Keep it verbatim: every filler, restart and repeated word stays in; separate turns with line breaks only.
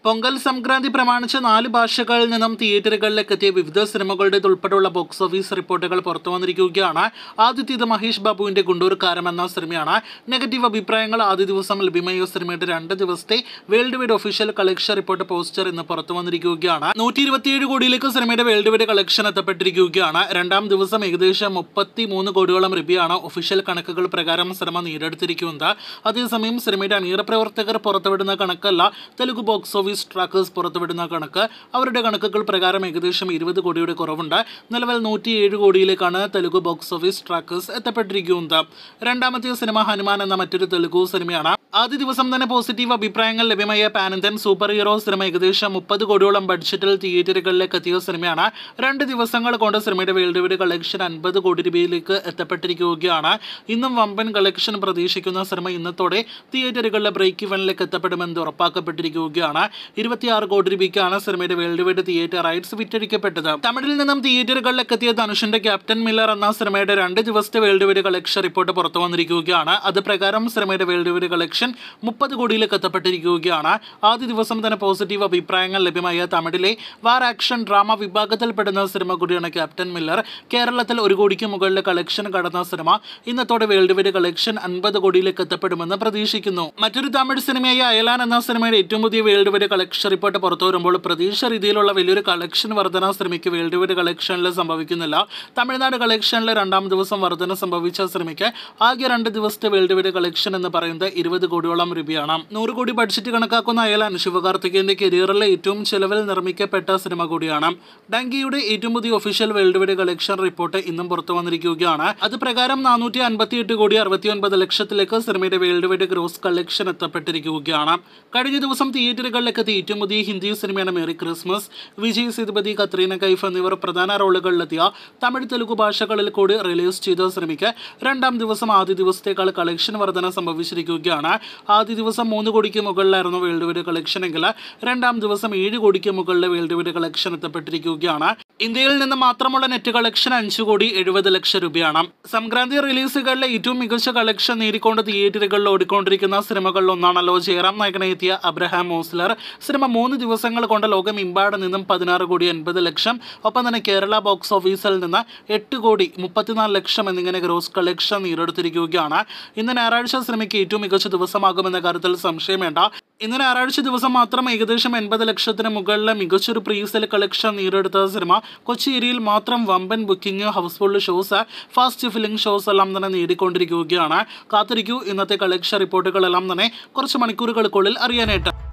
പൊങ്കൽ സംക്രാന്തി പ്രമാണിച്ച് നാല് ഭാഷകളിൽ നിന്നും തിയേറ്ററുകളിലേക്ക് എത്തിയ വിവിധ സിനിമകളുടെ ഉൾപ്പെടെയുള്ള ബോക്സ് ഓഫീസ് റിപ്പോർട്ടുകൾ പുറത്തു വന്നിരിക്കുകയാണ്. ആദ്യത്തേത് മഹേഷ് ബാബുവിന്റെ ഗുണ്ടൂർക്കാരം എന്ന സിനിമയാണ്. നെഗറ്റീവ് അഭിപ്രായങ്ങൾ ആദ്യ ദിവസം ലഭ്യമായ സിനിമയുടെ രണ്ട് ദിവസത്തെ world wide official collection report poster ഇന്ന് പുറത്തു വന്നിരിക്കുകയാണ്. നൂറ്റി ഇരുപത്തിയേഴ് കോടിയിലേക്ക് സിനിമയുടെ വേൾഡ് വൈഡ് കളക്ഷൻ എത്തപ്പെട്ടിരിക്കുകയാണ്. രണ്ടാം ദിവസം ഏകദേശം മുപ്പത്തി മൂന്ന് കോടിയോളം രൂപയാണ് ഒഫീഷ്യൽ കണക്കുകൾ പ്രകാരം സിനിമ നേടിയെടുത്തിരിക്കുന്നത്. അതേസമയം സിനിമയുടെ അണിയറ പ്രവർത്തകർ പുറത്തുവിടുന്ന കണക്കല്ല തെലുഗു ബോക്സ് ഓഫീസ് ട്രാക്കേഴ്സ് പുറത്തുവിടുന്ന കണക്ക്. അവരുടെ കണക്കുകൾ പ്രകാരം ഏകദേശം ഇരുപത് കോടിയുടെ കുറവുണ്ട്. നിലവിൽ നൂറ്റിയേഴ് കോടിയിലേക്കാണ് തെലുഗു ബോക്സ് ഓഫീസ് ട്രാക്കേഴ്സ് എത്തപ്പെട്ടിരിക്കുന്നത്. രണ്ടാമത്തെ സിനിമ ഹനുമാൻ എന്ന മറ്റൊരു തെലുഗു സിനിമയാണ്. ആദ്യ ദിവസം തന്നെ പോസിറ്റീവ് അഭിപ്രായങ്ങൾ ലഭ്യമായ പാൻ ഇന്ത്യൻ സൂപ്പർ ഹീറോ സിനിമ ഏകദേശം മുപ്പത് കോടിയോളം ബഡ്ജറ്റിൽ തിയേറ്ററുകളിലേക്ക് എത്തിയ സിനിമയാണ്. രണ്ട് ദിവസങ്ങൾ കൊണ്ട് സിനിമയുടെ വേൾഡ് വൈഡ് കളക്ഷൻ അൻപത് കോടി രൂപയിലേക്ക് എത്തപ്പെട്ടിരിക്കുകയാണ്. ഇന്നും വമ്പൻ കളക്ഷൻ പ്രതീക്ഷിക്കുന്ന സിനിമ ഇന്നത്തോടെ തിയേറ്ററുകളിലെ ബ്രേക്ക് ഇവനിലേക്ക് എത്തപ്പെടുമെന്ന് ഉറപ്പാക്കപ്പെട്ടിരിക്കുകയാണ്. ഇരുപത്തിയാറ് കോടി രൂപയ്ക്കാണ് സിനിമയുടെ വേൾഡ് വൈഡ് തിയേറ്റർ റൈറ്റ്സ് വിറ്റഴിക്കപ്പെട്ടത്. തമിഴിൽ നിന്നും തിയേറ്ററുകളിലേക്ക് എത്തിയ ധനുഷിന്റെ ക്യാപ്റ്റൻ മില്ലർ എന്ന സിനിമയുടെ രണ്ട് ദിവസത്തെ വേൾഡ് വൈഡ് കളക്ഷൻ റിപ്പോർട്ട് പുറത്തു വന്നിരിക്കുകയാണ്. അത് പ്രകാരം സിനിമയുടെ വേൾഡ് വൈഡ് കളക്ഷൻ മുപ്പത് കോടിയിലേക്ക് എത്തപ്പെട്ടിരിക്കുകയാണ്. ആദ്യ ദിവസം തന്നെ പോസിറ്റീവ് അഭിപ്രായങ്ങൾ ലഭ്യമായ തമിഴിലെ വാർ ആക്ഷൻ ഡ്രാമ വിഭാഗത്തിൽപ്പെടുന്ന സിനിമ കൂടിയാണ് ക്യാപ്റ്റൻ മില്ലർ. കേരളത്തിൽ ഒരു കോടിക്ക് മുകളിലെ കളക്ഷൻ കടന്ന സിനിമ ഇന്നത്തോടെ വേൾഡ് വൈഡ് കളക്ഷൻ അൻപത് കോടിയിലേക്ക് എത്തപ്പെടുമെന്ന് പ്രതീക്ഷിക്കുന്നു. മറ്റൊരു തമിഴ് സിനിമയായ അയലാൻ എന്ന സിനിമയുടെ ഏറ്റവും പുതിയ വേൾഡ് വൈഡ് കളക്ഷൻ റിപ്പോർട്ട് പുറത്തു വരുമ്പോൾ പ്രതീക്ഷ രീതിയിലുള്ള വലിയൊരു കളക്ഷൻ വർധന സിനിമയ്ക്ക് വേൾഡ് വൈഡ് കളക്ഷനിൽ സംഭവിക്കുന്നില്ല. തമിഴ്നാട് കളക്ഷനിലെ രണ്ടാം ദിവസം വർധന സംഭവിച്ച സിനിമയ്ക്ക് ആകെ രണ്ട് ദിവസത്തെ വേൾഡ് വൈഡ് കളക്ഷൻ എന്ന് പറയുന്നത് ഇരുപത് കോടിയോളം രൂപയാണ്. നൂറ് കോടി ബഡ്ജറ്റ് കണക്കാക്കുന്ന അയലാൻ ശിവകാർത്തികേയന്റെ കരിയറിലെ ഏറ്റവും ചെലവിൽ നിർമ്മിക്കപ്പെട്ട സിനിമ കൂടിയാണ്. ഡങ്കിയുടെ ഏറ്റവും പുതിയ official world wide collection report ഇന്നും പുറത്തു വന്നിരിക്കുകയാണ്. അത് പ്രകാരം നാനൂറ്റി അൻപത്തി എട്ട് കോടി അറുപത്തി ഒൻപത് ലക്ഷത്തിലേക്ക് സിനിമയുടെ വേൾഡ് വൈഡ് ഗ്രോസ് കളക്ഷൻ എത്തപ്പെട്ടിരിക്കുകയാണ്. കഴിഞ്ഞ ദിവസം തിയേറ്ററുകളിലേക്ക് എത്തിയ ഏറ്റവും പുതിയ ഹിന്ദി സിനിമയാണ് മേരി ക്രിസ്മസ്. വിജയ് സേതുപതി, കത്രീന കൈഫ് എന്നിവർ പ്രധാന റോളുകളിലെത്തിയ തമിഴ് തെലുഗു ഭാഷകളിൽ കൂടി റിലീസ് ചെയ്ത സിനിമയ്ക്ക് രണ്ടാം ദിവസം ആദ്യ ദിവസത്തേക്കാൾ കളക്ഷൻ വർധന സംഭവിച്ചിരിക്കുകയാണ്. ആദ്യ ദിവസം മൂന്ന് കോടിക്ക് മുകളിലായിരുന്നു വേൾഡ് വൈഡ് കളക്ഷൻ എങ്കിൽ രണ്ടാം ദിവസം ഏഴ് കോടിക്ക് മുകളിലെ വേൾഡ് വൈഡ് കളക്ഷൻ എത്തപ്പെട്ടിരിക്കുകയാണ്. ഇന്ത്യയിൽ നിന്ന് മാത്രമുള്ള നെറ്റ് കളക്ഷൻ അഞ്ചു കോടി എഴുപത് ലക്ഷം രൂപയാണ്. സംക്രാന്തി റിലീസുകളിലെ ഏറ്റവും മികച്ച കളക്ഷൻ നേടിക്കൊണ്ട് തിയേറ്ററുകളിൽ ഓടിക്കൊണ്ടിരിക്കുന്ന സിനിമകളിൽ ഒന്നാണല്ലോ ജയറാം നായകനെത്തിയ അബ്രഹാം ഓസ്ലർ. സിനിമ മൂന്ന് ദിവസങ്ങൾ കൊണ്ട് ലോകമെമ്പാട് നിന്നും പതിനാറ് കോടി എൺപത് ലക്ഷം, ഒപ്പം തന്നെ കേരള ബോക്സ് ഓഫീസിൽ നിന്ന് എട്ട് കോടി മുപ്പത്തിനാല് ലക്ഷം എന്നിങ്ങനെ ഗ്രോസ് കളക്ഷൻ നേടിയെടുത്തിരിക്കുകയാണ്. ഇന്ന് ഞായറാഴ്ച സിനിമയ്ക്ക് ഏറ്റവും മികച്ച ദിവസമാകുമെന്ന കാര്യത്തിൽ സംശയം വേണ്ട. ഇന്ന് ഞായറാഴ്ച ദിവസം മാത്രം ഏകദേശം എൺപത് ലക്ഷത്തിന് മുകളിലെ മികച്ചൊരു പ്രീസെൽ കളക്ഷൻ നേടിയെടുത്ത സിനിമ കൊച്ചി ഏരിയയിൽ മാത്രം വമ്പൻ booking, house full shows, fast filling shows എല്ലാം തന്നെ നേടിക്കൊണ്ടിരിക്കുകയാണ്. കാത്തിരിക്കൂ ഇന്നത്തെ കളക്ഷൻ റിപ്പോർട്ടുകളെല്ലാം തന്നെ കുറച്ച് മണിക്കൂറുകൾക്കുള്ളിൽ അറിയാനായിട്ട്.